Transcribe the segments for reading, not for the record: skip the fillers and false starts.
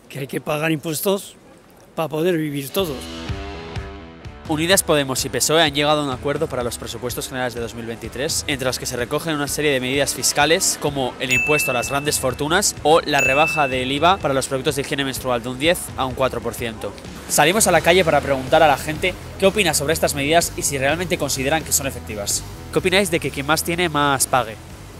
que hay que pagar impuestos para poder vivir todos. Unidas Podemos y PSOE han llegado a un acuerdo para los presupuestos generales de 2023, entre los que se recogen una serie de medidas fiscales como el impuesto a las grandes fortunas o la rebaja del IVA para los productos de higiene menstrual de un 10 a un 4%. Salimos a la calle para preguntar a la gente qué opina sobre estas medidas y si realmente consideran que son efectivas. ¿Qué opináis de que quien más tiene más pague?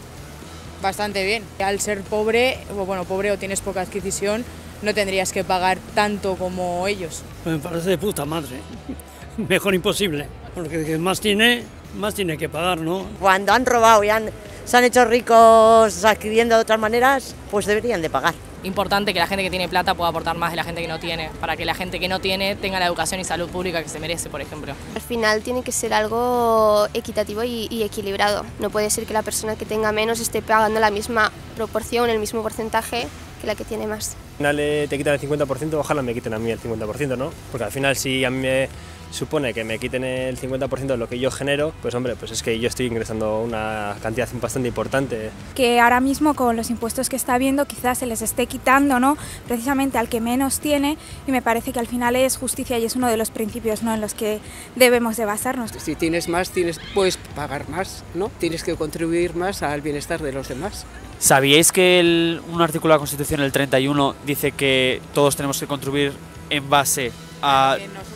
Bastante bien. Al ser pobre o tienes poca adquisición, no tendrías que pagar tanto como ellos. Pues me parece de puta madre. Mejor imposible, porque el que más tiene que pagar, ¿no? Cuando han robado y se han hecho ricos adquiriendo de otras maneras, pues deberían de pagar. Importante que la gente que tiene plata pueda aportar más de la gente que no tiene, para que la gente que no tiene tenga la educación y salud pública que se merece, por ejemplo. Al final tiene que ser algo equitativo y equilibrado. No puede ser que la persona que tenga menos esté pagando la misma proporción, el mismo porcentaje que la que tiene más. Al final te quitan el 50%, ojalá me quiten a mí el 50%, ¿no? Porque al final si a mí me supone que me quiten el 50% de lo que yo genero, pues hombre, pues es que yo estoy ingresando una cantidad bastante importante. Que ahora mismo con los impuestos que está habiendo quizás se les esté quitando, ¿no?, precisamente al que menos tiene, y me parece que al final es justicia y es uno de los principios, ¿no?, en los que debemos de basarnos. Si tienes más, puedes pagar más, ¿no? Tienes que contribuir más al bienestar de los demás. ¿Sabíais que un artículo de la Constitución, el 31, dice que todos tenemos que contribuir en base a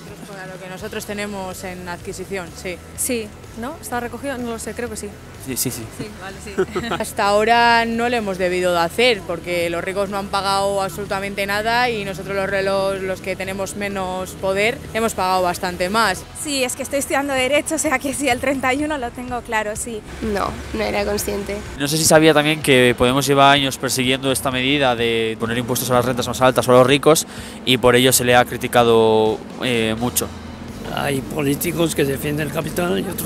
lo que nosotros tenemos en adquisición, sí. Sí, ¿no? ¿Está recogido? No lo sé, creo que sí. Sí. Sí, vale, sí. Hasta ahora no lo hemos debido de hacer, porque los ricos no han pagado absolutamente nada y nosotros los que tenemos menos poder hemos pagado bastante más. Sí, es que estoy estudiando Derecho, o sea que sí, el 31 lo tengo claro, sí. No era consciente. No sé si sabía también que Podemos lleva años persiguiendo esta medida de poner impuestos a las rentas más altas o a los ricos y por ello se le ha criticado mucho. Hay políticos que defienden el capital y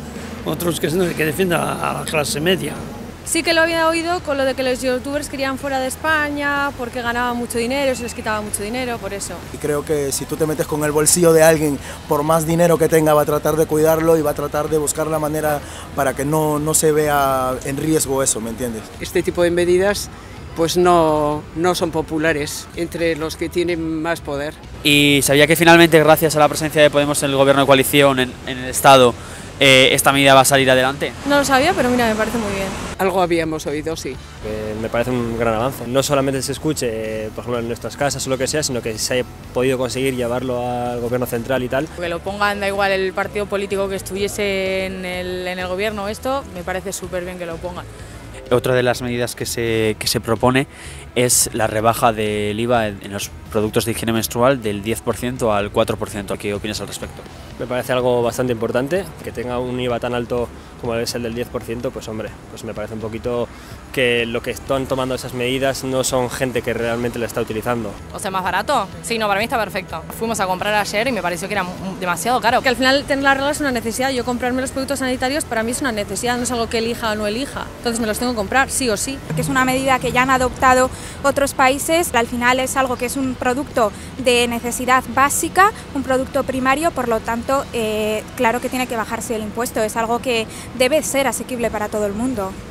otros que defienden a la clase media. Sí que lo había oído con lo de que los youtubers querían fuera de España porque ganaban mucho dinero, se les quitaba mucho dinero, por eso. Y creo que si tú te metes con el bolsillo de alguien, por más dinero que tenga, va a tratar de cuidarlo y va a tratar de buscar la manera para que no se vea en riesgo eso, ¿me entiendes? Este tipo de medidas pues no son populares entre los que tienen más poder. Y sabía que finalmente, gracias a la presencia de Podemos en el gobierno de coalición, en el Estado, esta medida va a salir adelante. No lo sabía, pero mira, me parece muy bien. Algo habíamos oído, sí. Me parece un gran avance. No solamente se escuche, por ejemplo, en nuestras casas o lo que sea, sino que se haya podido conseguir llevarlo al gobierno central y tal. Que lo pongan, da igual el partido político que estuviese en el gobierno, esto me parece súper bien que lo pongan. Otra de las medidas que se propone es la rebaja del IVA en los productos de higiene menstrual del 10% al 4%. ¿Qué opinas al respecto? Me parece algo bastante importante, que tenga un IVA tan alto como es el del 10%, pues hombre, pues me parece un poquito que lo que están tomando esas medidas no son gente que realmente la está utilizando. O sea, ¿más barato? Sí, no, para mí está perfecto. Fuimos a comprar ayer y me pareció que era demasiado caro. Que al final tener la regla es una necesidad. Yo comprarme los productos sanitarios para mí es una necesidad, no es algo que elija o no elija. Entonces me los tengo que comprar, sí o sí. Que es una medida que ya han adoptado otros países, al final es algo que es un producto de necesidad básica, un producto primario, por lo tanto, claro que tiene que bajarse el impuesto, es algo que debe ser asequible para todo el mundo.